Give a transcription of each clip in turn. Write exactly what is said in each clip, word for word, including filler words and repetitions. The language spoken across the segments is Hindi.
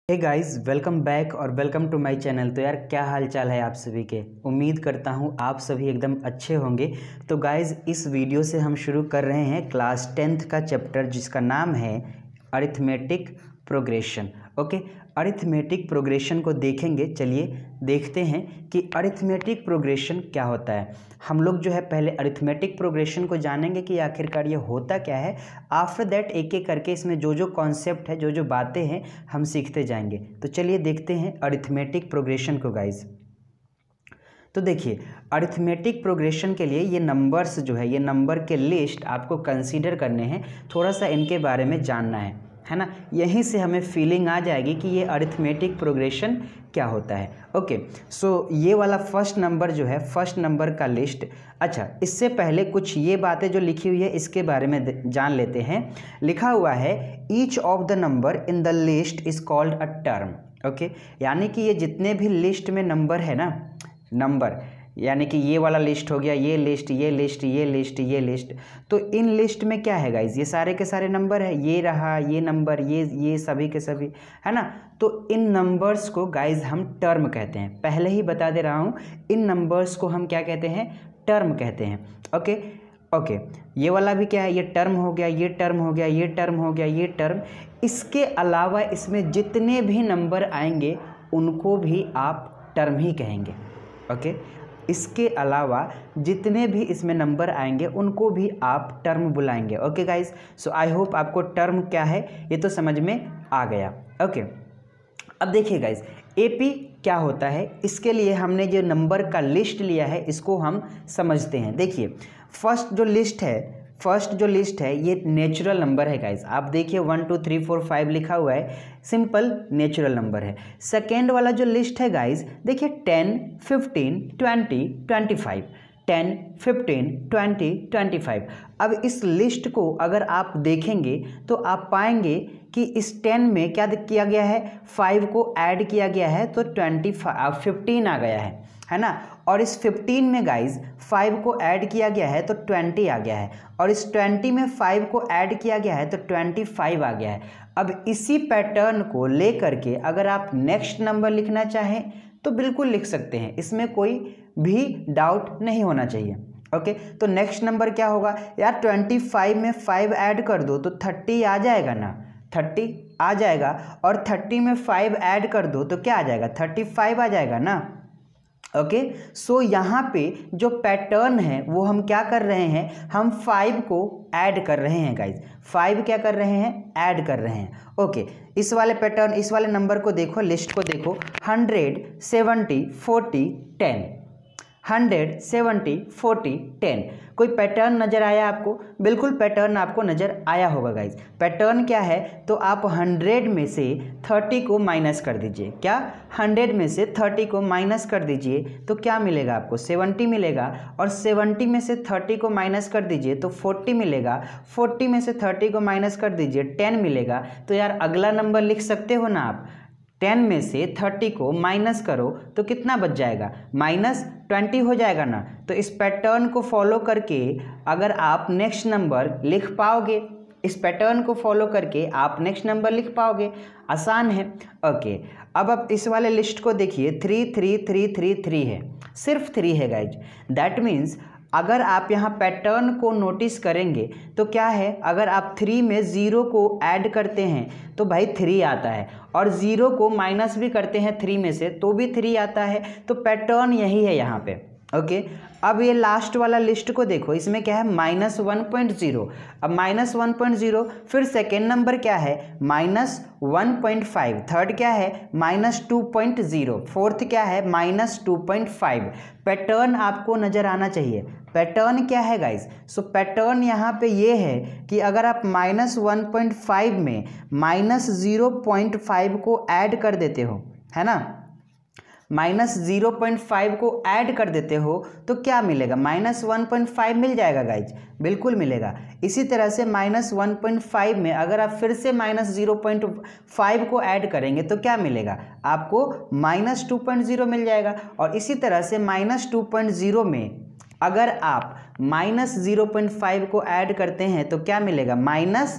हे गाइस, वेलकम बैक और वेलकम टू माय चैनल। तो यार क्या हाल चाल है आप सभी के। उम्मीद करता हूँ आप सभी एकदम अच्छे होंगे। तो गाइस इस वीडियो से हम शुरू कर रहे हैं क्लास टेंथ का चैप्टर जिसका नाम है arithmetic progression. Okay, arithmetic progression को देखेंगे। चलिए देखते हैं कि अरिथमेटिक प्रोग्रेशन क्या होता है। हम लोग जो है पहले अरिथमेटिक प्रोग्रेशन को जानेंगे कि आखिरकार ये होता क्या है। आफ्टर दैट एक एक करके इसमें जो जो कॉन्सेप्ट है, जो जो बातें हैं, हम सीखते जाएंगे। तो चलिए देखते हैं अरिथमेटिक प्रोग्रेशन को गाइज। तो देखिए, अरिथमेटिक प्रोग्रेशन के लिए ये नंबर्स जो है, ये नंबर के लिस्ट आपको कंसीडर करने हैं। थोड़ा सा इनके बारे में जानना है है ना। यहीं से हमें फीलिंग आ जाएगी कि ये अरिथमेटिक प्रोग्रेशन क्या होता है। ओके, सो ये वाला फर्स्ट नंबर जो है, फर्स्ट नंबर का लिस्ट। अच्छा, इससे पहले कुछ ये बातें जो लिखी हुई है इसके बारे में जान लेते हैं। लिखा हुआ है each of the number in the list is called a term. Okay, यानी कि ये जितने भी लिस्ट में नंबर है ना, नंबर यानी कि ये वाला लिस्ट हो गया, ये लिस्ट, ये लिस्ट, ये लिस्ट, ये लिस्ट। तो इन लिस्ट में क्या है गाइज, ये सारे के सारे नंबर है। ये रहा ये नंबर, ये ये सभी के सभी, है ना। तो इन नंबर्स को गाइज हम टर्म कहते हैं। पहले ही बता दे रहा हूँ, इन नंबर्स को हम क्या कहते हैं, टर्म कहते हैं। ओके ओके, ये वाला भी क्या है, ये टर्म हो गया, ये टर्म हो गया, ये टर्म हो गया, ये टर्म। इसके अलावा इसमें जितने भी नंबर आएंगे उनको भी आप टर्म ही कहेंगे। ओके, इसके अलावा जितने भी इसमें नंबर आएंगे उनको भी आप टर्म बुलाएंगे। Okay guys, so I hope आपको टर्म क्या है ये तो समझ में आ गया। ओके, अब देखिए गाइस, एपी क्या होता है, इसके लिए हमने जो नंबर का लिस्ट लिया है इसको हम समझते हैं। देखिए, फर्स्ट जो लिस्ट है फर्स्ट जो लिस्ट है ये नेचुरल नंबर है गाइज। आप देखिए one two three four five लिखा हुआ है, सिंपल नेचुरल नंबर है। सेकेंड वाला जो लिस्ट है गाइज, देखिए ten fifteen twenty twenty five, ten fifteen twenty twenty five. अब इस लिस्ट को अगर आप देखेंगे तो आप पाएंगे कि इस टेन में क्या किया गया है, फाइव को ऐड किया गया है तो ट्वेंटी फिफ्टीन आ गया है है ना। और इस फिफ्टीन में गाइज फाइव को ऐड किया गया है तो ट्वेंटी आ गया है, और इस ट्वेंटी में फाइव को ऐड किया गया है तो ट्वेंटी फाइव आ गया है। अब इसी पैटर्न को लेकर के अगर आप नेक्स्ट नंबर लिखना चाहें तो बिल्कुल लिख सकते हैं, इसमें कोई भी डाउट नहीं होना चाहिए। ओके, तो नेक्स्ट नंबर क्या होगा यार, ट्वेंटी फाइव में फाइव ऐड कर दो तो थर्टी आ जाएगा ना, थर्टी आ जाएगा। और थर्टी में फाइव ऐड कर दो तो क्या आ जाएगा, थर्टी फाइव आ जाएगा ना। ओके, सो यहाँ पे जो पैटर्न है वो हम क्या कर रहे हैं, हम फाइव को ऐड कर रहे हैं गाइज। फाइव क्या कर रहे हैं, ऐड कर रहे हैं। ओके, इस वाले पैटर्न, इस वाले नंबर को देखो, लिस्ट को देखो, hundred seventy forty ten, hundred seventy forty ten. कोई पैटर्न नज़र आया आपको? बिल्कुल पैटर्न आपको नज़र आया होगा गाइज। पैटर्न क्या है, तो आप हंड्रेड में से थर्टी को माइनस कर दीजिए। क्या, हंड्रेड में से थर्टी को माइनस कर दीजिए तो क्या मिलेगा आपको, सेवेंटी मिलेगा। और सेवेंटी में से थर्टी को माइनस कर दीजिए तो फोर्टी मिलेगा। फोर्टी में से थर्टी को माइनस कर दीजिए, टेन मिलेगा। तो यार अगला नंबर लिख सकते हो ना आप, टेन में से थर्टी को माइनस करो तो कितना बच जाएगा, माइनस ट्वेंटी हो जाएगा ना। तो इस पैटर्न को फॉलो करके अगर आप नेक्स्ट नंबर लिख पाओगे, इस पैटर्न को फॉलो करके आप नेक्स्ट नंबर लिख पाओगे, आसान है। ओके, अब आप इस वाले लिस्ट को देखिए, three three three three three है, सिर्फ थ्री है गाइज। दैट मीन्स अगर आप यहाँ पैटर्न को नोटिस करेंगे तो क्या है, अगर आप थ्री में ज़ीरो को ऐड करते हैं तो भाई थ्री आता है, और ज़ीरो को माइनस भी करते हैं थ्री में से तो भी थ्री आता है। तो पैटर्न यही है यहाँ पे। ओके, अब ये लास्ट वाला लिस्ट को देखो, इसमें क्या है, माइनस वन पॉइंट ज़ीरो। अब माइनस वन पॉइंट ज़ीरो, फिर सेकेंड नंबर क्या है, minus one point five, third क्या है, minus two point zero, fourth क्या है, minus two point five. Pattern आपको नज़र आना चाहिए। पैटर्न क्या है गाइज, सो पैटर्न यहाँ पे ये है कि अगर आप माइनस वन पॉइंट फाइव में माइनस ज़ीरो पॉइंट फाइव को ऐड कर देते हो, है ना, माइनस जीरो पॉइंट फाइव को ऐड कर देते हो तो क्या मिलेगा, माइनस वन पॉइंट फाइव मिल जाएगा गाइज, बिल्कुल मिलेगा। इसी तरह से माइनस वन पॉइंट फाइव में अगर आप फिर से माइनस जीरो पॉइंट फाइव को ऐड करेंगे तो क्या मिलेगा आपको, माइनस टू पॉइंट ज़ीरो मिल जाएगा। और इसी तरह से माइनस टू पॉइंट ज़ीरो में अगर आप माइनस जीरो पॉइंट फाइव को ऐड करते हैं तो क्या मिलेगा, minus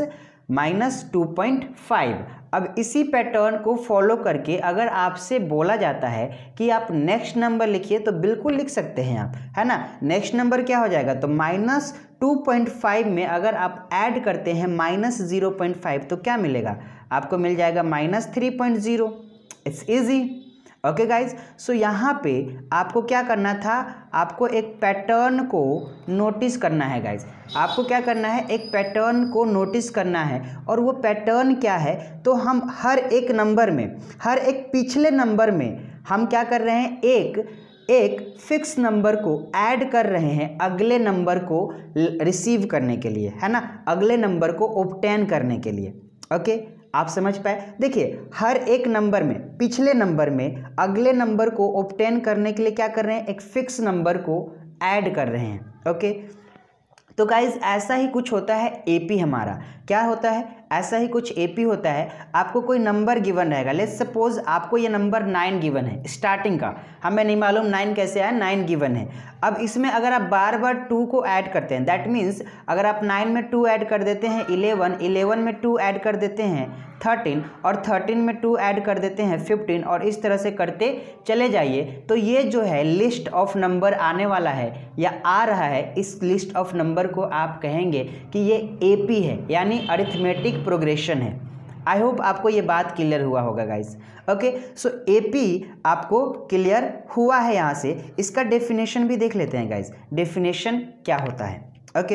minus two point five. अब इसी पैटर्न को फॉलो करके अगर आपसे बोला जाता है कि आप नेक्स्ट नंबर लिखिए तो बिल्कुल लिख सकते हैं आप, है ना। नेक्स्ट नंबर क्या हो जाएगा, तो माइनस टू पॉइंट फाइव में अगर आप ऐड करते हैं माइनस जीरो पॉइंट फाइव तो क्या मिलेगा, आपको मिल जाएगा minus three point zero. It's easy. Okay guys, so यहाँ पे आपको क्या करना था, आपको एक पैटर्न को नोटिस करना है गाइज। आपको क्या करना है, एक पैटर्न को नोटिस करना है। और वो पैटर्न क्या है, तो हम हर एक नंबर में, हर एक पिछले नंबर में हम क्या कर रहे हैं, एक एक फिक्स नंबर को ऐड कर रहे हैं अगले नंबर को रिसीव करने के लिए, है ना, अगले नंबर को ऑब्टेन करने के लिए। ओके, आप समझ पाए। देखिए हर एक नंबर में, पिछले नंबर में अगले नंबर को ऑब्टेन करने के लिए क्या कर रहे हैं, एक फिक्स नंबर को ऐड कर रहे हैं। ओके, तो गाइज ऐसा ही कुछ होता है एपी हमारा। क्या होता है, ऐसा ही कुछ एपी होता है। आपको कोई नंबर गिवन रहेगा, लेट्स सपोज आपको ये नंबर नाइन गिवन है स्टार्टिंग का, हमें नहीं मालूम नाइन कैसे आया, नाइन गिवन है। अब इसमें अगर आप बार बार टू को ऐड करते हैं, दैट मीन्स अगर आप नाइन में टू ऐड कर देते हैं इलेवन, इलेवन में टू ऐड कर देते हैं थर्टीन, और थर्टीन में टू ऐड कर देते हैं फिफ्टीन, और इस तरह से करते चले जाइए, तो ये जो है लिस्ट ऑफ नंबर आने वाला है या आ रहा है, इस लिस्ट ऑफ नंबर को आप कहेंगे कि ये एपी है, यानी अरिथमेटिक प्रोग्रेशन है। आई होप आपको ये बात क्लियर हुआ होगा गाइस। ओके, सो एपी आपको क्लियर हुआ है। यहाँ से इसका डेफिनेशन भी देख लेते हैं गाइस, डेफिनेशन क्या होता है। ओके,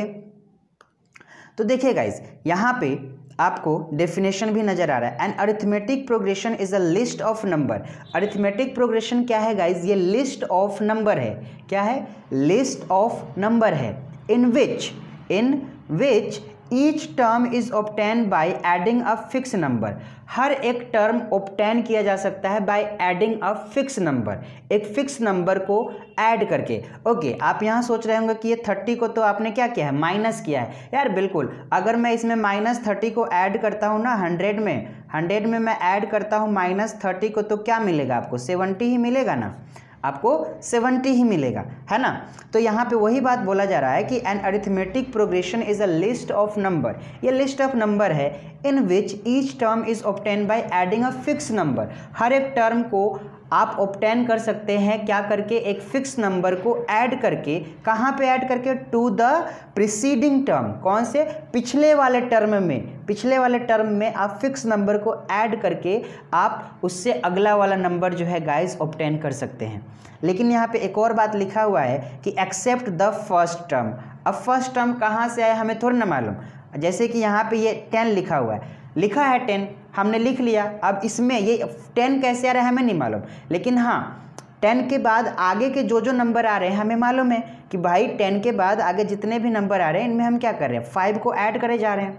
तो देखिए गाइस यहाँ पे आपको डेफिनेशन भी नजर आ रहा है। An arithmetic progression is a list of number. Arithmetic progression क्या है गाइस, ये लिस्ट ऑफ नंबर है। क्या है, लिस्ट ऑफ नंबर है। In which in which each term is obtain by adding a fix number. हर एक टर्म ऑब्टेन किया जा सकता है by adding a fix number, एक फिक्स नंबर को ऐड करके। ओके okay, आप यहाँ सोच रहे होंगे कि ये थर्टी को तो आपने क्या किया है, माइनस किया है। यार बिल्कुल, अगर मैं इसमें माइनस थर्टी को ऐड करता हूँ ना हंड्रेड में, हंड्रेड में मैं ऐड करता हूँ माइनस थर्टी को, तो क्या मिलेगा आपको, सेवेंटी ही मिलेगा ना, आपको सेवेंटी ही मिलेगा, है ना। तो यहाँ पे वही बात बोला जा रहा है कि an arithmetic progression is a list of number. ये लिस्ट ऑफ नंबर है in which each term is obtain by adding a fix number. हर एक टर्म को आप ऑब्टेन कर सकते हैं क्या करके, एक फिक्स नंबर को ऐड करके। कहाँ पे ऐड करके, टू द प्रीसीडिंग टर्म। कौन से, पिछले वाले टर्म में, पिछले वाले टर्म में आप फिक्स नंबर को ऐड करके आप उससे अगला वाला नंबर जो है गाइस ऑब्टेन कर सकते हैं। लेकिन यहाँ पे एक और बात लिखा हुआ है कि एक्सेप्ट द फर्स्ट टर्म। अब फर्स्ट टर्म कहाँ से आया हमें थोड़ा ना मालूम। जैसे कि यहाँ पे ये टेन लिखा हुआ है, लिखा है टेन, हमने लिख लिया। अब इसमें ये टेन कैसे आ रहा है हमें नहीं मालूम, लेकिन हाँ टेन के बाद आगे के जो जो नंबर आ रहे हैं हमें मालूम है कि भाई टेन के बाद आगे जितने भी नंबर आ रहे हैं इनमें हम क्या कर रहे हैं, फाइव को ऐड करे जा रहे हैं।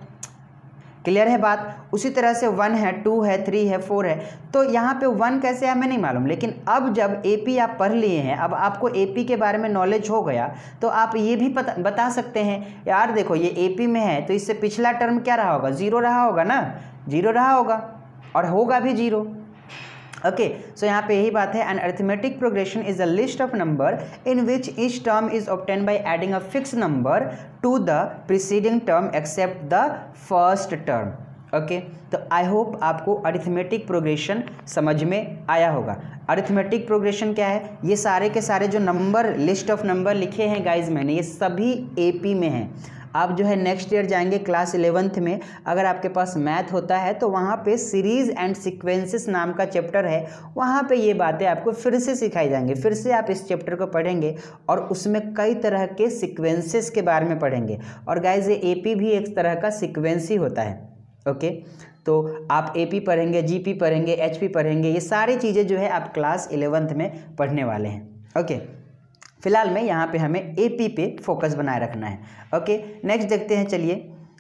क्लियर है बात। उसी तरह से वन है, टू है, थ्री है, फोर है। तो यहाँ पे वन कैसे हमें नहीं मालूम, लेकिन अब जब एपी आप पढ़ लिए हैं, अब आपको एपी के बारे में नॉलेज हो गया, तो आप ये भी पता बता सकते हैं यार देखो ये एपी में है तो इससे पिछला टर्म क्या रहा होगा, जीरो रहा होगा ना, जीरो रहा होगा और होगा भी जीरो। ओके, सो यहाँ पे यही बात है। An arithmetic progression is a list of number in which each term is obtain by adding a fix number to the preceding term except the first term. Okay, तो आई होप आपको अरिथमेटिक प्रोग्रेशन समझ में आया होगा। अरिथमेटिक प्रोग्रेशन क्या है, ये सारे के सारे जो नंबर, लिस्ट ऑफ नंबर लिखे हैं गाइज मैंने, ये सभी एपी में हैं। आप जो है नेक्स्ट ईयर जाएंगे क्लास इलेवेंथ में, अगर आपके पास मैथ होता है तो वहाँ पे सीरीज़ एंड सीक्वेंसेस नाम का चैप्टर है, वहाँ पे ये बातें आपको फिर से सिखाई जाएंगी। फिर से आप इस चैप्टर को पढ़ेंगे और उसमें कई तरह के सीक्वेंसेस के बारे में पढ़ेंगे। और गाइज ये एपी भी एक तरह का सीक्वेंस ही होता है। ओके, तो आप एपी पढ़ेंगे, जीपी पढ़ेंगे, एचपी पढ़ेंगे, ये सारी चीज़ें जो है आप क्लास इलेवेंथ में पढ़ने वाले हैं। ओके, फिलहाल में यहाँ पे हमें एपी पे फोकस बनाए रखना है। ओके, नेक्स्ट देखते हैं। चलिए,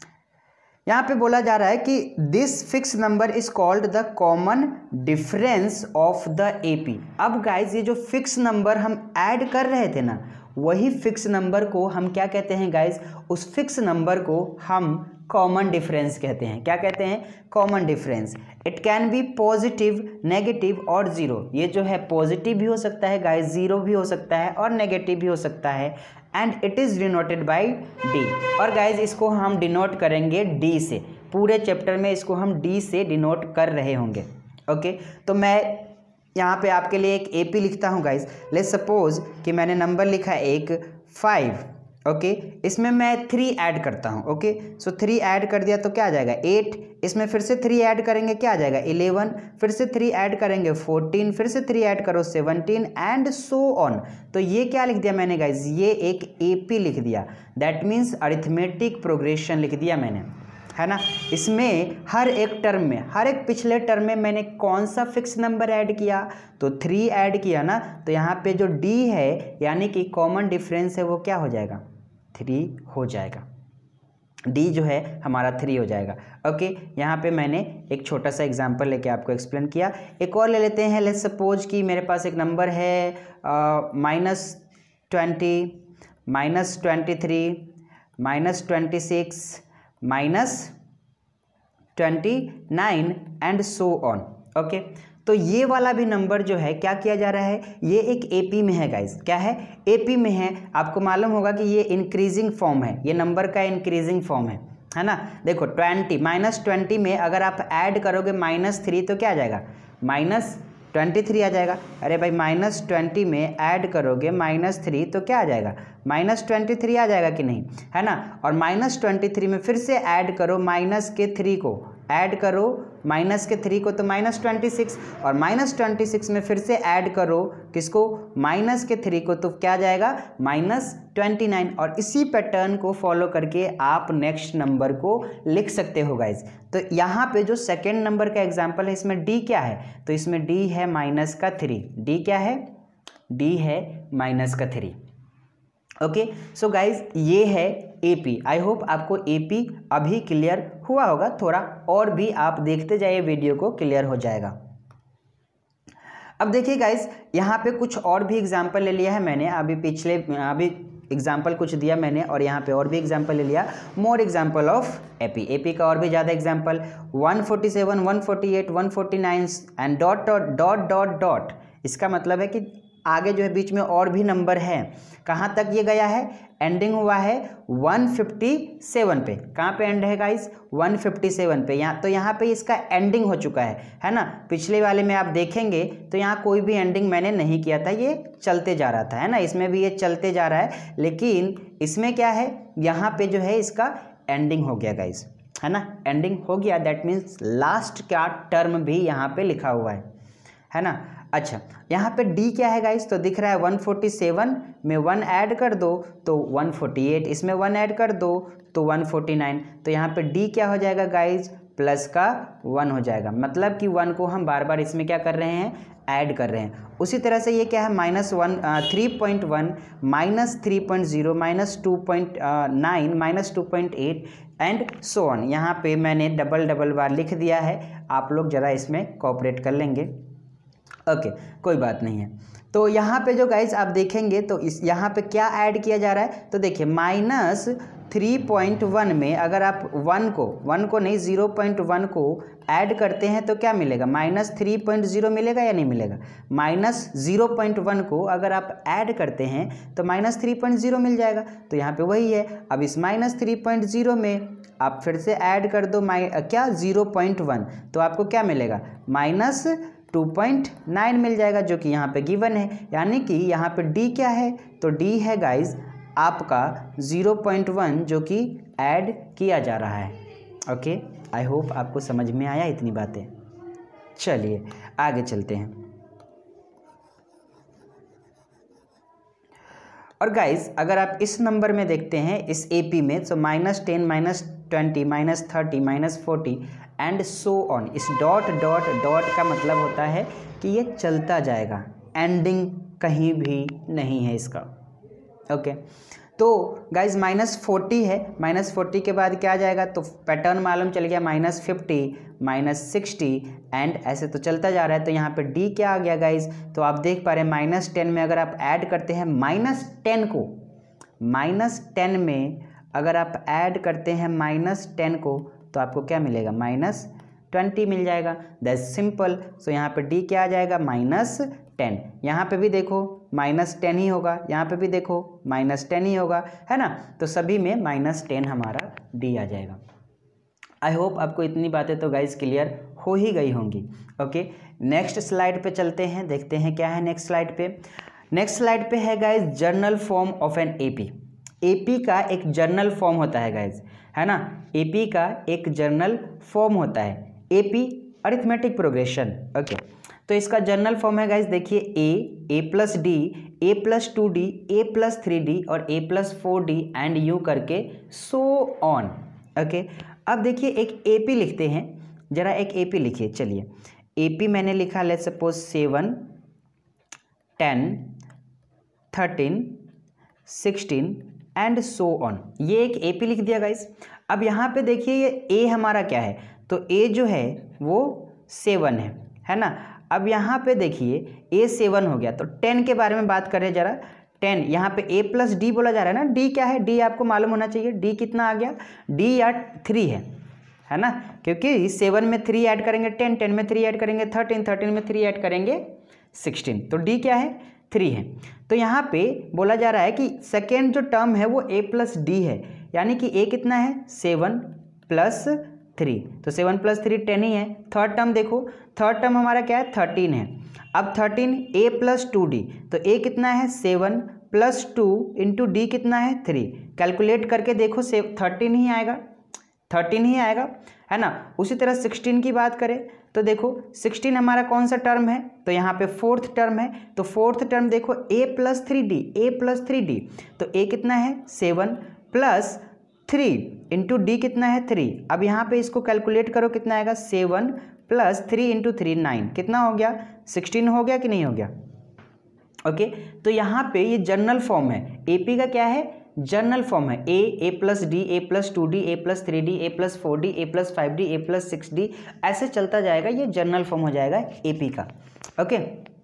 यहाँ पे बोला जा रहा है कि this fix number is called the common difference of the AP. अब गाइज ये जो फिक्स नंबर हम ऐड कर रहे थे ना, वही फिक्स नंबर को हम क्या कहते हैं गाइज, उस फिक्स नंबर को हम कॉमन डिफरेंस कहते हैं। क्या कहते हैं, common difference. It can be positive, negative और ज़ीरो। ये जो है पॉजिटिव भी हो सकता है गाइस, ज़ीरो भी हो सकता है और नेगेटिव भी हो सकता है। And it is denoted by D. और गाइस इसको हम डिनोट करेंगे डी से। पूरे चैप्टर में इसको हम डी से डिनोट कर रहे होंगे। ओके, तो मैं यहाँ पे आपके लिए एक एपी लिखता हूँ गाइज। लेट्स सपोज कि मैंने नंबर लिखा है एक फाइव। ओके, इसमें मैं थ्री ऐड करता हूँ। ओके, सो थ्री ऐड कर दिया तो क्या आ जाएगा एट, इसमें फिर से थ्री ऐड करेंगे क्या आ जाएगा इलेवन, फिर से थ्री ऐड करेंगे फोर्टीन, फिर से थ्री ऐड करो सेवनटीन एंड सो ऑन। तो ये क्या लिख दिया मैंने गाइज, ये एक एपी लिख दिया, दैट मीन्स अरिथमेटिक प्रोग्रेशन लिख दिया मैंने, है ना। इसमें हर एक टर्म में, हर एक पिछले टर्म में मैंने कौन सा फिक्स नंबर ऐड किया, तो थ्री ऐड किया ना। तो यहाँ पे जो डी है यानी कि कॉमन डिफरेंस है वो क्या हो जाएगा, थ्री हो जाएगा। डी जो है हमारा थ्री हो जाएगा। ओके, यहाँ पे मैंने एक छोटा सा एग्जांपल लेके आपको एक्सप्लेन किया। एक और ले लेते हैं। लेट्स सपोज कि मेरे पास एक नंबर है minus twenty, minus twenty three, minus twenty six, minus twenty nine and so on. Okay, तो ये वाला भी नंबर जो है क्या किया जा रहा है, ये एक एपी में है गाइस। क्या है, एपी में है। आपको मालूम होगा कि ये इंक्रीजिंग फॉर्म है, ये नंबर का इंक्रीजिंग फॉर्म है, है ना। देखो ट्वेंटी माइनस ट्वेंटी में अगर आप ऐड करोगे माइनस थ्री तो क्या आ जाएगा, माइनस ट्वेंटी थ्री आ जाएगा। अरे भाई माइनस ट्वेंटी में ऐड करोगे माइनस थ्री तो क्या आ जाएगा, माइनस ट्वेंटी थ्री आ जाएगा कि नहीं, है ना। और माइनस ट्वेंटी थ्री में फिर से ऐड करो माइनस के थ्री को, ऐड करो माइनस के थ्री को तो माइनस ट्वेंटी सिक्स, और माइनस ट्वेंटी सिक्स में फिर से ऐड करो किसको, माइनस के थ्री को, तो क्या जाएगा माइनस ट्वेंटी नाइन। और इसी पैटर्न को फॉलो करके आप नेक्स्ट नंबर को लिख सकते हो गाइज। तो यहाँ पे जो सेकेंड नंबर का एग्जाम्पल है इसमें डी क्या है, तो इसमें डी है माइनस का थ्री। डी क्या है, डी है माइनस का थ्री। ओके, सो गाइज ये है एपी। आई होप आपको एपी अभी क्लियर हुआ होगा, थोड़ा और भी आप देखते जाइए वीडियो को, क्लियर हो जाएगा। अब देखिए गाइज यहाँ पे कुछ और भी एग्जांपल ले लिया है मैंने, अभी पिछले अभी एग्जांपल कुछ दिया मैंने और यहाँ पे और भी एग्जांपल ले लिया, more example of AP. AP का और भी ज़्यादा example one forty seven, one forty eight, one forty nine and dot dot dot dot dot. इसका मतलब है कि आगे जो है बीच में और भी नंबर है। कहाँ तक ये गया है, एंडिंग हुआ है वन फिफ्टी सेवन पे। कहाँ पे एंड है गाइस, वन फिफ्टी सेवन पे। यहाँ तो यहाँ पे इसका एंडिंग हो चुका है, है ना। पिछले वाले में आप देखेंगे तो यहाँ कोई भी एंडिंग मैंने नहीं किया था, ये चलते जा रहा था, है ना। इसमें भी ये चलते जा रहा है, लेकिन इसमें क्या है, यहाँ पे जो है इसका एंडिंग हो गया गाइस, है ना। एंडिंग हो गया, दैट मीन्स लास्ट का टर्म भी यहाँ पे लिखा हुआ है, है ना। अच्छा, यहाँ पे डी क्या है गाइस, तो दिख रहा है वन फोर्टी सेवन में वन ऐड कर दो तो वन फोर्टी एट, इसमें वन ऐड कर दो तो वन फोर्टी नाइन। तो यहाँ पे डी क्या हो जाएगा गाइस, प्लस का वन हो जाएगा। मतलब कि वन को हम बार बार इसमें क्या कर रहे हैं, ऐड कर रहे हैं। उसी तरह से ये क्या है, minus one three point one, minus three point zero, minus two point nine, minus two point eight and so on. यहाँ पे मैंने डबल डबल बार लिख दिया है, आप लोग ज़रा इसमें कोऑपरेट कर लेंगे। ओके okay, कोई बात नहीं है। तो यहाँ पे जो गाइज आप देखेंगे तो इस यहाँ पे क्या ऐड किया जा रहा है, तो देखिए माइनस थ्री पॉइंट वन में अगर आप वन को वन को नहीं ज़ीरो पॉइंट वन को ऐड करते हैं तो क्या मिलेगा, माइनस थ्री पॉइंट ज़ीरो मिलेगा या नहीं मिलेगा। माइनस ज़ीरो पॉइंट वन को अगर आप ऐड करते हैं तो माइनस थ्री पॉइंट ज़ीरो मिल जाएगा। तो यहाँ पे वही है। अब इस माइनस थ्री पॉइंट ज़ीरो में आप फिर से ऐड कर दो माइ क्या ज़ीरो पॉइंट वन, तो आपको क्या मिलेगा, माइनस टू पॉइंट नाइन मिल जाएगा, जो कि यहाँ पे गिवन है। यानी कि यहाँ पे डी क्या है, तो डी है गाइज आपका ज़ीरो पॉइंट वन जो कि ऐड किया जा रहा है। ओके, आई होप आपको समझ में आया इतनी बातें। चलिए आगे चलते हैं। और गाइज अगर आप इस नंबर में देखते हैं इस एपी में, तो minus ten, minus twenty, minus thirty, minus forty and so on. इस डॉट डॉट डॉट का मतलब होता है कि ये चलता जाएगा, एंडिंग कहीं भी नहीं है इसका। ओके, तो गाइज माइनस फोर्टी है, माइनस फोर्टी के बाद क्या आ जाएगा, तो पैटर्न मालूम चल गया, minus fifty, minus sixty and ऐसे तो चलता जा रहा है। तो यहाँ पे डी क्या आ गया गाइज, तो आप देख पा रहे हैं माइनस टेन में अगर आप ऐड करते हैं माइनस टेन को, माइनस टेन में अगर आप ऐड करते हैं माइनस टेन को तो आपको क्या मिलेगा, माइनस ट्वेंटी मिल जाएगा। That's simple. सो यहाँ पे डी क्या आ जाएगा, माइनस टेन। यहाँ पे भी देखो माइनस टेन ही होगा, यहाँ पे भी देखो माइनस टेन ही होगा, है ना। तो सभी में माइनस टेन हमारा डी आ जाएगा। आई होप आपको इतनी बातें तो गाइज क्लियर हो ही गई होंगी। ओके, नेक्स्ट स्लाइड पे चलते हैं, देखते हैं क्या है नेक्स्ट स्लाइड पे। नेक्स्ट स्लाइड पे है guys general form of an AP. AP का एक जर्नल फॉर्म होता है गाइज, है ना, एपी का एक जर्नल फॉर्म होता है, एपी अरिथमेटिक प्रोग्रेशन। ओके, तो इसका जर्नल फॉर्म है गाइज, देखिए A, A plus D, A plus two D, A plus three D और A plus four D and you करके सो ऑन। ओके, अब देखिए एक एपी लिखते हैं, जरा एक एपी लिखिए। चलिए, एपी मैंने लिखा, let suppose seven, ten, thirteen, sixteen and so on, ये एक एपी लिख दिया गाइज। अब यहाँ पे देखिए ये ए हमारा क्या है, तो ए जो है वो सेवन है, है ना। अब यहाँ पे देखिए ए सेवन हो गया, तो टेन के बारे में बात करें जरा। टेन, यहाँ पे ए प्लस डी बोला जा रहा है ना, डी क्या है, डी आपको मालूम होना चाहिए, डी कितना आ गया, डी या थ्री है, है ना, क्योंकि सेवन में थ्री ऐड करेंगे टेन, टेन में थ्री ऐड करेंगे थर्टीन, थर्टीन में थ्री ऐड करेंगे सिक्सटीन, तो डी क्या है, थ्री है। तो यहाँ पे बोला जा रहा है कि सेकेंड जो टर्म है वो ए प्लस डी है, यानी कि ए कितना है, सेवन प्लस थ्री, तो सेवन प्लस थ्री टेन ही है। थर्ड टर्म देखो, थर्ड टर्म हमारा क्या है, थर्टीन है। अब thirteen A plus two D, तो ए कितना है, seven plus two into D कितना है, थ्री। कैलकुलेट करके देखो, से थर्टीन ही आएगा, थर्टीन ही आएगा, है ना। उसी तरह सिक्सटीन की बात करें तो देखो सिक्सटीन हमारा कौन सा टर्म है, तो यहाँ पे फोर्थ टर्म है, तो फोर्थ टर्म देखो A plus three D, A plus three D, तो ए कितना है, seven plus three into D कितना है, थ्री। अब यहाँ पे इसको कैलकुलेट करो, कितना आएगा, seven plus three into three, nine, कितना हो गया, सिक्सटीन हो गया कि नहीं हो गया। ओके, तो यहाँ पे ये जर्नल फॉर्म है, एपी का क्या है, जर्नल फॉर्म है, A, A plus D, A plus two D, A plus three D, A plus four D, A plus five D, A plus six D, ऐसे चलता जाएगा, ये जर्नल फॉर्म हो जाएगा एपी का। ओके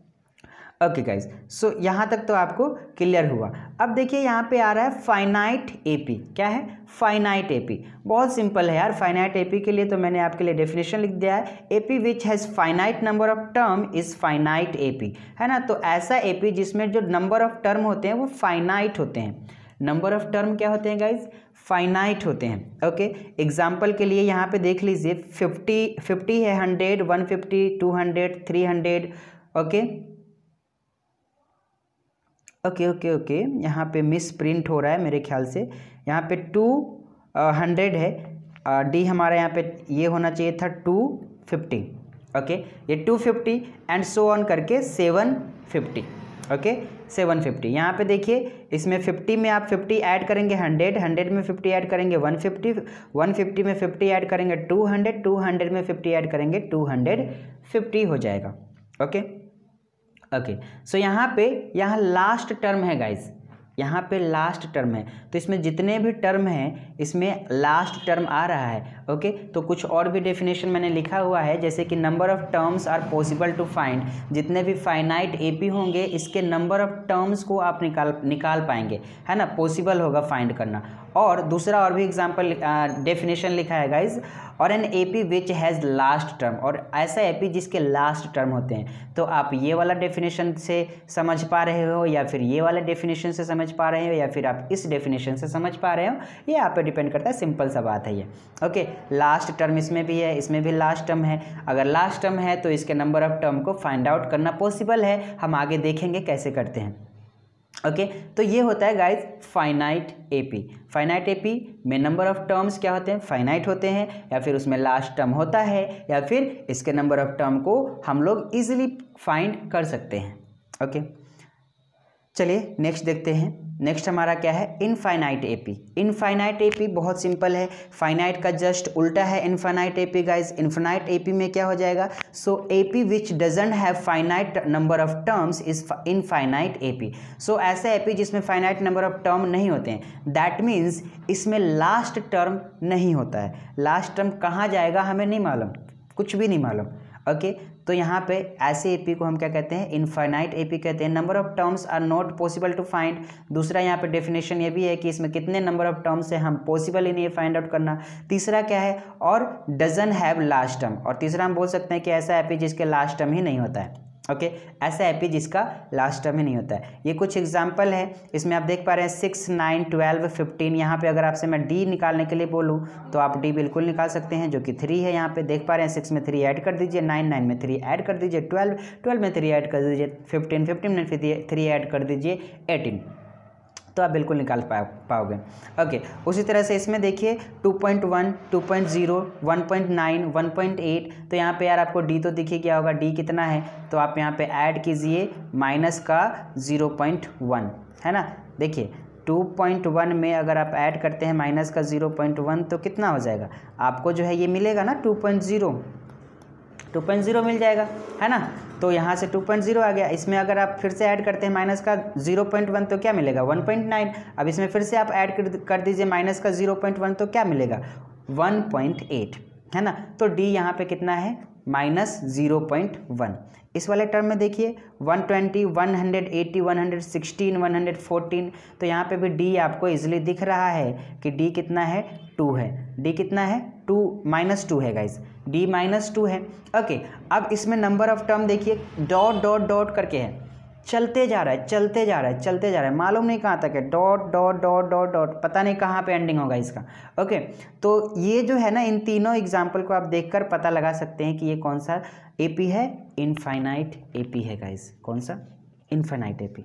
ओके गाइज, सो यहाँ तक तो आपको क्लियर हुआ। अब देखिए यहाँ पे आ रहा है फाइनाइट एपी, क्या है, फाइनाइट एपी। बहुत सिंपल है यार, फाइनाइट एपी के लिए तो मैंने आपके लिए डेफिनेशन लिख दिया है, AP which has finite number of term is finite AP, है ना। तो ऐसा एपी जिसमें जो नंबर ऑफ टर्म होते हैं वो फाइनाइट होते हैं। नंबर ऑफ टर्म क्या होते हैं गाइज, फाइनाइट होते हैं। ओके, एग्जाम्पल के लिए यहाँ पे देख लीजिए, फिफ्टी फिफ्टी है, hundred, one fifty, two hundred, three hundred. Okay okay okay okay यहाँ पे मिस प्रिंट हो रहा है मेरे ख्याल से, यहाँ पे टू हंड्रेड है, डी हमारा यहाँ पे ये होना चाहिए था टू फिफ्टी। ओके, ये two fifty and so on करके seven fifty. Okay, seven fifty, यहाँ पे देखिए इसमें फिफ्टी में आप फिफ्टी ऐड करेंगे हंड्रेड, हंड्रेड में फिफ्टी ऐड करेंगे वन फिफ्टी, वन फिफ्टी में फिफ्टी ऐड करेंगे टू हंड्रेड, टू हंड्रेड में फिफ्टी ऐड करेंगे टू हंड्रेड फिफ्टी हो जाएगा। ओके ओके, सो यहाँ पे यहाँ लास्ट टर्म है गाइज, यहाँ पे लास्ट टर्म है, तो इसमें जितने भी टर्म हैं इसमें लास्ट टर्म आ रहा है। ओके, तो कुछ और भी डेफिनेशन मैंने लिखा हुआ है, जैसे कि number of terms are possible to find, जितने भी फाइनाइट एपी होंगे इसके नंबर ऑफ टर्म्स को आप निकाल निकाल पाएंगे, है ना, पॉसिबल होगा फाइंड करना। और दूसरा और भी एग्जाम्पल डेफिनेशन लिखा है गाइज, और an AP which has last term, और ऐसा एपी जिसके लास्ट टर्म होते हैं। तो आप ये वाला डेफिनेशन से समझ पा रहे हो या फिर ये वाला डेफिनेशन से समझ पा रहे हो या फिर आप इस डेफिनेशन से समझ पा रहे हो, ये आप पे डिपेंड करता है, सिंपल सा बात है ये। ओके, लास्ट टर्म इसमें भी है, इसमें भी लास्ट टर्म है, अगर लास्ट टर्म है तो इसके नंबर ऑफ टर्म को फाइंड आउट करना पॉसिबल है, हम आगे देखेंगे कैसे करते हैं। ओके okay, तो ये होता है guys finite AP. Finite AP में नंबर ऑफ टर्म्स क्या होते हैं, फाइनाइट होते हैं, या फिर उसमें लास्ट टर्म होता है, या फिर इसके नंबर ऑफ टर्म को हम लोग इजीली फाइंड कर सकते हैं। Okay okay? चलिए नेक्स्ट देखते हैं। नेक्स्ट हमारा क्या है, इनफाइनाइट एपी। इनफाइनाइट एपी बहुत सिंपल है, फाइनाइट का जस्ट उल्टा है infinite AP guys. Infinite AP में क्या हो जाएगा, so AP which doesn't have finite number of terms is infinite AP. So ऐसा एपी जिसमें फाइनाइट नंबर ऑफ टर्म नहीं होते हैं, दैट मीन्स इसमें लास्ट टर्म नहीं होता है। लास्ट टर्म कहाँ जाएगा हमें नहीं मालूम, कुछ भी नहीं मालूम। Okay okay? तो यहाँ पे ऐसे एपी को हम क्या कहते हैं, इनफाइनाइट एपी कहते हैं। Number of terms are not possible to find. दूसरा यहाँ पे डेफिनेशन ये भी है कि इसमें कितने नंबर ऑफ टर्म्स है हम पॉसिबल ही नहीं है फाइंड आउट करना। तीसरा क्या है, और डजन हैव लास्ट टर्म, और तीसरा हम बोल सकते हैं कि ऐसा एपी जिसके लास्ट टर्म ही नहीं होता है। ओके okay, ऐसा एपी जिसका लास्ट टर्म ही नहीं होता है। ये कुछ एग्जांपल है, इसमें आप देख पा रहे हैं सिक्स नाइन ट्वेल्व फिफ्टीन। यहाँ पे अगर आपसे मैं डी निकालने के लिए बोलूँ तो आप डी बिल्कुल निकाल सकते हैं, जो कि थ्री है। यहाँ पे देख पा रहे हैं सिक्स में थ्री ऐड कर दीजिए, नाइन नाइन में थ्री ऐड कर दीजिए, ट्वेल्व ट्वेल्व में थ्री ऐड कर दीजिए, फिफ्टीन फिफ्टीन में थ्री ऐड कर दीजिए, एटीन, तो आप बिल्कुल निकाल पा पाओगे। ओके, उसी तरह से इसमें देखिए two point one, two point zero, one point nine, one point eight, तो यहाँ पे यार आपको डी तो दिखी क्या होगा, डी कितना है, तो आप यहाँ पे ऐड कीजिए माइनस का ज़ीरो पॉइंट वन, है ना। देखिए टू पॉइंट वन में अगर आप ऐड करते हैं माइनस का ज़ीरो पॉइंट वन तो कितना हो जाएगा, आपको जो है ये मिलेगा ना two point zero, two point zero मिल जाएगा, है ना। तो यहाँ से टू पॉइंट ज़ीरो आ गया। इसमें अगर आप फिर से ऐड करते हैं माइनस का ज़ीरो पॉइंट वन तो क्या मिलेगा, वन पॉइंट नाइन। अब इसमें फिर से आप ऐड कर कर दीजिए माइनस का ज़ीरो पॉइंट वन तो क्या मिलेगा, वन पॉइंट एट, है ना। तो डी यहाँ पे कितना है, माइनस ज़ीरो पॉइंट वन। इस वाले टर्म में देखिए one twenty, one eighty, one sixteen, one fourteen, तो यहाँ पे भी डी आपको इजीली दिख रहा है कि डी कितना है, टू है। डी कितना है, टू, माइनस टू है गाइज, डी माइनस टू है। ओके, अब इसमें नंबर ऑफ टर्म देखिए डॉट डॉट डॉट करके है, चलते जा रहा है चलते जा रहा है चलते जा रहा है, मालूम नहीं कहाँ तक है, dot dot dot dot dot, पता नहीं कहाँ पे एंडिंग होगा इसका। ओके, तो ये जो है ना, इन तीनों एग्जाम्पल को आप देखकर पता लगा सकते हैं कि ये कौन सा एपी है, इनफाइनाइट एपी है गाइस। कौन सा, इनफाइनाइट एपी।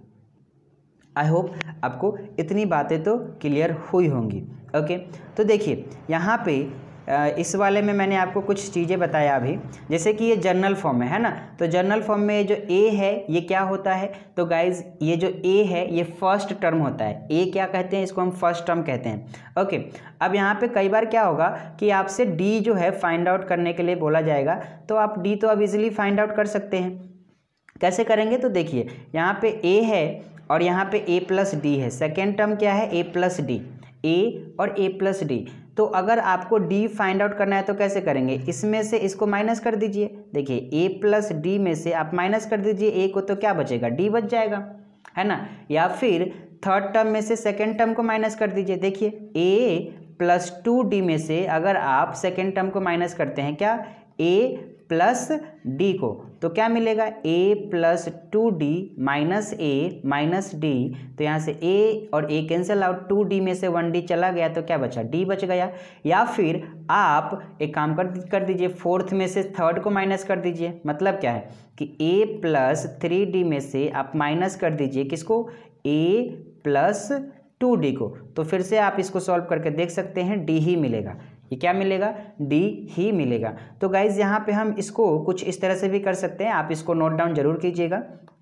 आई होप आपको इतनी बातें तो क्लियर हुई होंगी। ओके, तो देखिए यहाँ पे इस वाले में मैंने आपको कुछ चीज़ें बताया अभी, जैसे कि ये जर्नल फॉर्म है है ना। तो जर्नल फॉर्म में जो ए है ये क्या होता है, तो गाइज ये जो ए है ये फर्स्ट टर्म होता है। ए क्या कहते हैं, इसको हम फर्स्ट टर्म कहते हैं। ओके, अब यहाँ पे कई बार क्या होगा कि आपसे डी जो है फाइंड आउट करने के लिए बोला जाएगा, तो आप डी तो अब इजीली फाइंड आउट कर सकते हैं। कैसे करेंगे, तो देखिए यहाँ पे ए है और यहाँ पे ए प्लस डी है। सेकेंड टर्म क्या है, ए प्लस डी, ए और ए प्लस डी। तो अगर आपको डी फाइंड आउट करना है तो कैसे करेंगे, इसमें से इसको माइनस कर दीजिए। देखिए ए प्लस डी में से आप माइनस कर दीजिए ए को, तो क्या बचेगा, डी बच जाएगा, है ना। या फिर थर्ड टर्म में से सेकेंड टर्म को माइनस कर दीजिए। देखिए ए प्लस टू डी में से अगर आप सेकेंड टर्म को माइनस करते हैं, क्या, ए प्लस डी को, तो क्या मिलेगा, A plus two D minus A minus D. तो यहाँ से ए और A cancel out, two D में से वन डी चला गया तो क्या बचा, डी बच गया। या फिर आप एक काम कर कर दीजिए, फोर्थ में से थर्ड को माइनस कर दीजिए। मतलब क्या है कि ए प्लस थ्री डी में से आप माइनस कर दीजिए किसको, ए प्लस टू डी को। तो फिर से आप इसको सॉल्व करके देख सकते हैं, डी ही मिलेगा। ये क्या मिलेगा, डी ही मिलेगा। तो गाइज यहाँ पे हम इसको कुछ इस तरह से भी कर सकते हैं, आप इसको नोट डाउन जरूर कीजिएगा।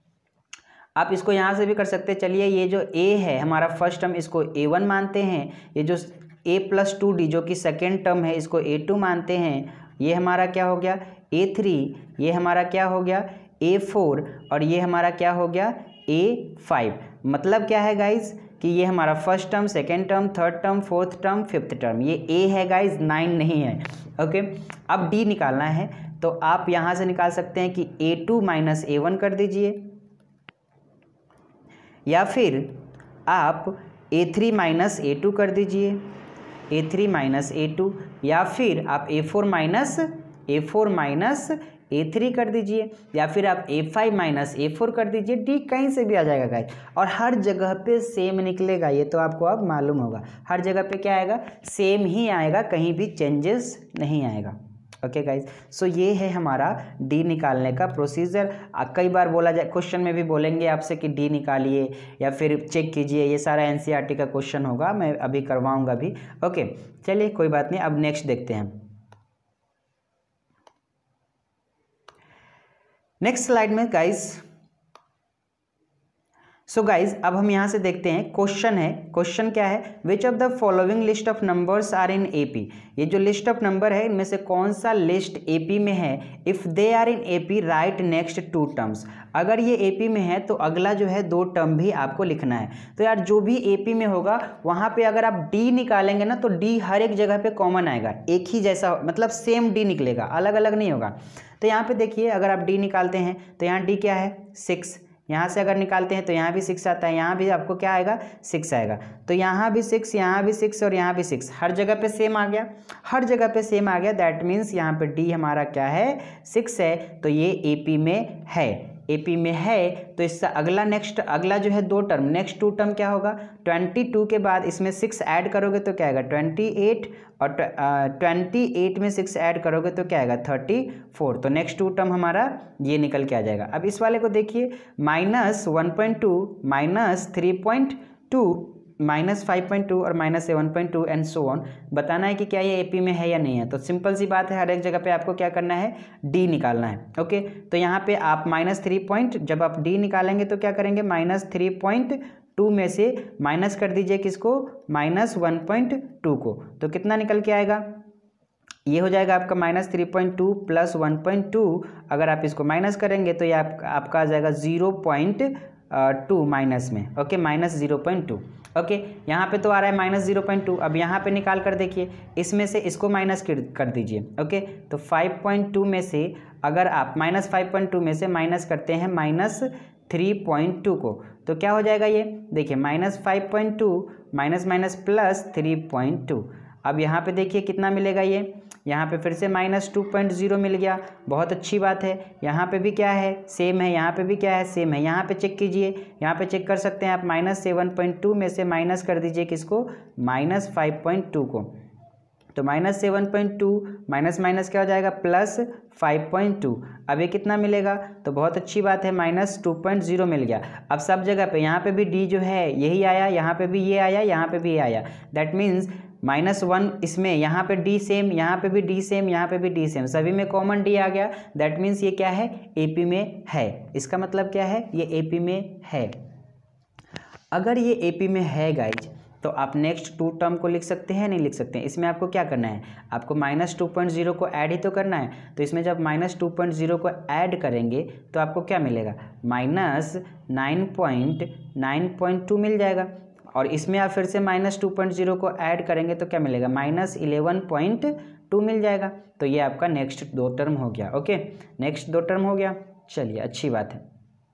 आप इसको यहाँ से भी कर सकते हैं। चलिए ये जो ए है हमारा फर्स्ट टर्म, इसको ए वन मानते हैं। ये जो ए प्लस टू डी जो कि सेकेंड टर्म है, इसको ए टू मानते हैं। ये हमारा क्या हो गया, ए थ्री, ये हमारा क्या हो गया, ए फोर, और ये हमारा क्या हो गया, ए फाइव। मतलब क्या है गाइज कि ये हमारा first term, second term, third term, fourth term, fifth term, ये ए है गाइज, नाइन नहीं है। ओके, अब डी निकालना है तो आप यहाँ से निकाल सकते हैं कि A two minus A one कर दीजिए, या फिर आप A three minus A two कर दीजिए, A three minus A two, या फिर आप A four minus A four minus A three कर दीजिए, या फिर आप A five minus A four कर दीजिए। डी कहीं से भी आ जाएगा गाइस, और हर जगह पे सेम निकलेगा, ये तो आपको अब मालूम होगा। हर जगह पे क्या आएगा, सेम ही आएगा, कहीं भी चेंजेस नहीं आएगा। ओके गाइज, सो ये है हमारा डी निकालने का प्रोसीजर। कई बार बोला जाए, क्वेश्चन में भी बोलेंगे आपसे कि डी निकालिए या फिर चेक कीजिए, ये सारा एनसीईआरटी का क्वेश्चन होगा, मैं अभी करवाऊंगा भी। ओके, चलिए कोई बात नहीं, अब नेक्स्ट देखते हैं। नेक्स्ट स्लाइड में गाइज, सो गाइज अब हम यहां से देखते हैं, क्वेश्चन है। क्वेश्चन क्या है, which of the following list of numbers are in AP. ये जो लिस्ट ऑफ नंबर है इनमें से कौन सा लिस्ट एपी में है, if they are in AP write next two terms. अगर ये एपी में है तो अगला जो है दो टर्म भी आपको लिखना है। तो यार जो भी एपी में होगा वहां पे अगर आप डी निकालेंगे ना तो डी हर एक जगह पे कॉमन आएगा, एक ही जैसा, मतलब सेम डी निकलेगा, अलग अलग नहीं होगा। तो यहाँ पे देखिए, अगर आप डी निकालते हैं तो यहाँ डी क्या है, सिक्स। यहाँ से अगर निकालते हैं तो यहाँ भी सिक्स आता है, यहाँ भी आपको क्या आएगा, सिक्स आएगा। तो यहाँ भी सिक्स, यहाँ भी सिक्स और यहाँ भी सिक्स, हर जगह पे सेम आ गया, हर जगह पे सेम आ गया। दैट मीन्स यहाँ पे डी हमारा क्या है, सिक्स है, तो ये एपी में है। एपी में है, तो इसका अगला नेक्स्ट अगला जो है दो टर्म, नेक्स्ट टू टर्म क्या होगा, ट्वेंटी टू के बाद इसमें सिक्स ऐड करोगे तो क्या आएगा ट्वेंटी एट, और ट्वेंटी एट में सिक्स ऐड करोगे तो क्या आएगा थर्टी फोर। तो नेक्स्ट टू टर्म हमारा ये निकल के आ जाएगा। अब इस वाले को देखिए, minus one point two minus three point two minus five point two और minus seven point two and so on. बताना है कि क्या ये एपी में है या नहीं है। तो सिंपल सी बात है, हर एक जगह पे आपको क्या करना है, डी निकालना है। ओके, तो यहाँ पे आप माइनस थ्री पॉइंट जब आप डी निकालेंगे तो क्या करेंगे, माइनस थ्री पॉइंट टू में से माइनस कर दीजिए किसको, माइनस वन पॉइंट टू को। तो कितना निकल के आएगा, ये हो जाएगा आपका minus three point two plus one point two. अगर आप इसको माइनस करेंगे तो ये आप, आपका आ जाएगा जीरो पॉइंट टू माइनस में। Okay, minus zero point two. Okay, यहाँ पे तो आ रहा है माइनस जीरो पॉइंट टू। अब यहाँ पे निकाल कर देखिए, इसमें से इसको माइनस कर दीजिए। ओके, तो फाइव पॉइंट टू में से अगर आप माइनस फाइव पॉइंट टू में से माइनस करते हैं माइनस थ्री पॉइंट टू को, तो क्या हो जाएगा, ये देखिए minus five point two minus minus plus three point two. अब यहाँ पे देखिए कितना मिलेगा, ये यहाँ पे फिर से माइनस टू पॉइंट ज़ीरो मिल गया, बहुत अच्छी बात है। यहाँ पे भी क्या है, सेम है, यहाँ पे भी क्या है, सेम है। यहाँ पे चेक कीजिए, यहाँ पे चेक कर सकते हैं आप, माइनस सेवन पॉइंट टू में से माइनस कर दीजिए किसको, माइनस फाइव पॉइंट टू को। तो minus seven point two minus minus क्या हो जाएगा, प्लस फाइव पॉइंट टू। अब ये कितना मिलेगा, तो बहुत अच्छी बात है, माइनस टू पॉइंट ज़ीरो मिल गया। अब सब जगह पे यहाँ पे भी डी जो है यही आया, यहाँ पे भी ये आया, यहाँ पे भी ये आया। दैट मीन्स माइनस वन इसमें, यहाँ पे डी सेम, यहाँ पे भी डी सेम, यहाँ पे भी डी सेम, सभी में कॉमन डी आ गया। दैट मीन्स ये क्या है, एपी में है। इसका मतलब क्या है, ये एपी में है। अगर ये एपी में है गाइज, तो आप नेक्स्ट टू टर्म को लिख सकते हैं, नहीं लिख सकते हैं। इसमें आपको क्या करना है, आपको माइनस टू पॉइंट ज़ीरो को ऐड ही तो करना है। तो इसमें जब माइनस टू पॉइंट ज़ीरो को ऐड करेंगे तो आपको क्या मिलेगा, minus nine point nine point two मिल जाएगा। और इसमें आप फिर से माइनस टू पॉइंट ज़ीरो को ऐड करेंगे तो क्या मिलेगा, माइनस इलेवन पॉइंट टू मिल जाएगा। तो ये आपका नेक्स्ट दो टर्म हो गया। ओके, नेक्स्ट दो टर्म हो गया, चलिए अच्छी बात है।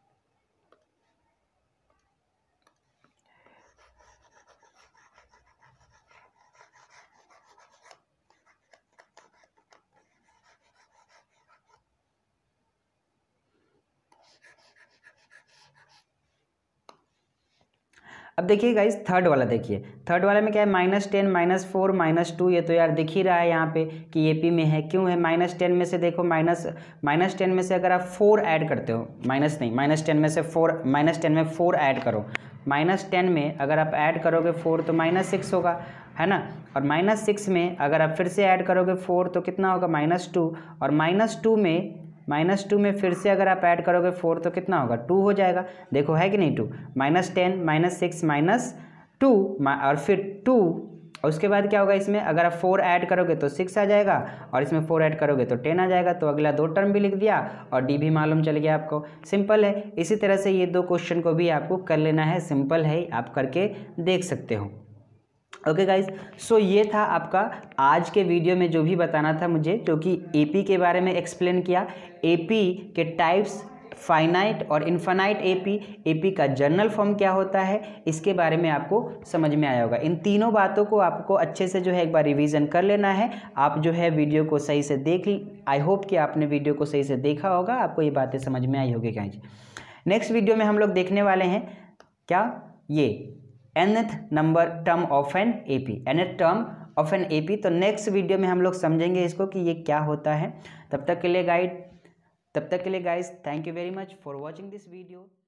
अब देखिए गाइस, थर्ड वाला देखिए, थर्ड वाले में क्या है, minus ten minus four minus two. ये तो यार दिख ही रहा है यहाँ पे कि ये पी में है। क्यों है, माइनस टेन में से देखो, माइनस माइनस टेन में से अगर आप फोर ऐड करते हो, माइनस नहीं, माइनस टेन में से फोर, माइनस टेन में फोर ऐड करो, माइनस टेन में अगर आप ऐड करोगे फोर तो माइनस सिक्स होगा, है ना। और माइनस सिक्स में अगर आप फिर से ऐड करोगे फोर तो कितना होगा, माइनस टू। और माइनस टू में माइनस टू में फिर से अगर आप ऐड करोगे फोर तो कितना होगा, टू हो जाएगा। देखो है कि नहीं, two, minus ten minus six minus two, और फिर टू, और उसके बाद क्या होगा, इसमें अगर आप फोर ऐड करोगे तो सिक्स आ जाएगा, और इसमें फोर ऐड करोगे तो टेन आ जाएगा। तो अगला दो टर्म भी लिख दिया और डी भी मालूम चल गया आपको। सिंपल है। इसी तरह से ये दो क्वेश्चन को भी आपको कर लेना है, सिंपल है, आप करके देख सकते हो। ओके गाइज, सो ये था आपका आज के वीडियो में जो भी बताना था मुझे, जो कि एपी के बारे में एक्सप्लेन किया, एपी के टाइप्स, फाइनाइट और इनफाइनाइट एपी, एपी का जनरल फॉर्म क्या होता है, इसके बारे में आपको समझ में आया होगा। इन तीनों बातों को आपको अच्छे से जो है एक बार रिवीजन कर लेना है। आप जो है वीडियो को सही से देख, आई होप कि आपने वीडियो को सही से देखा होगा, आपको ये बातें समझ में आई होगी गाइज। नेक्स्ट वीडियो में हम लोग देखने वाले हैं क्या, ये nth number term of an AP, nth term of an AP. तो नेक्स्ट वीडियो में हम लोग समझेंगे इसको कि ये क्या होता है। तब तक के लिए गाइड तब तक के लिए guys, thank you very much for watching this video.